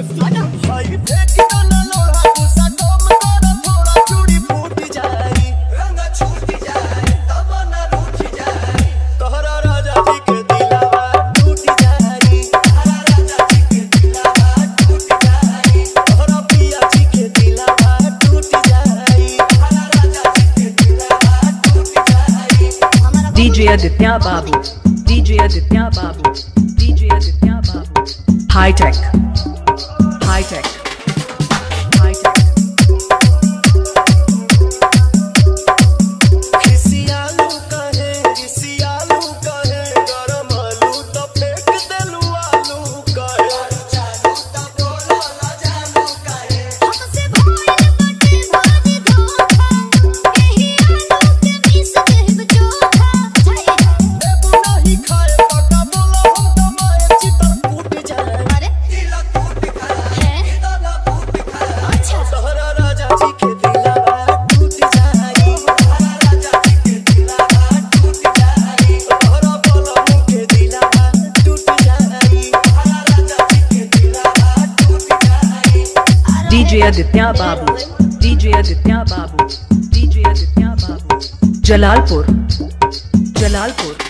DJ Aditya Babu, DJ Aditya Babu, DJ Aditya Babu. High tech, high tech, high tech. खिसियालू कहे गरम आलू तो फेंक देलू आलू कहे चालू तो बोलो ना जानू कहे हमसे भोल बटे भाजी धोखा यही आलू के बीस देव चोखा देबू नहीं खाए पका बोला हम तो माए चितर टूट जाए अरे दिल टूट खाए है इधर ना टूट खाए अच्छा तोहरा राजा जी के दिलवा टूट जाए तोहरा राजा जी के दिलवा टूट जाए तोहरा बोलमू के दिलवा टूट जाए तोहरा राजा जी के दिलवा टूट जाए DJ Aditya Babu, DJ Aditya Babu, DJ Aditya Babu. Jalalpur, Jalalpur.